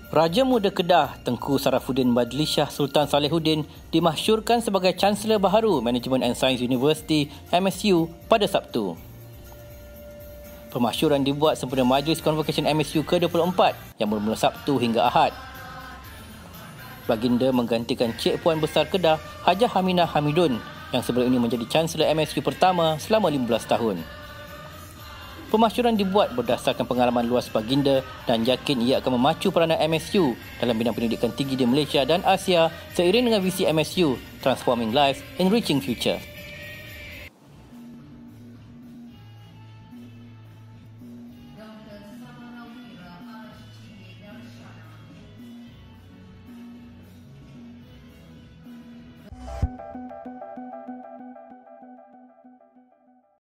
Raja Muda Kedah Tengku Sarafuddin Badli Shah Sultan Salehuddin dimasyhurkan sebagai Chancellor baharu Management and Science University MSU pada Sabtu. Pemasyhuran dibuat sempena Majlis Convocation MSU ke-24 yang bermula Sabtu hingga Ahad. Baginda menggantikan Cik Puan Besar Kedah Hajah Aminah Hamidun yang sebelum ini menjadi Chancellor MSU pertama selama 15 tahun. Pemasyhuran dibuat berdasarkan pengalaman luas baginda dan yakin ia akan memacu peranan MSU dalam bidang pendidikan tinggi di Malaysia dan Asia seiring dengan visi MSU Transforming Lives, Enriching Future.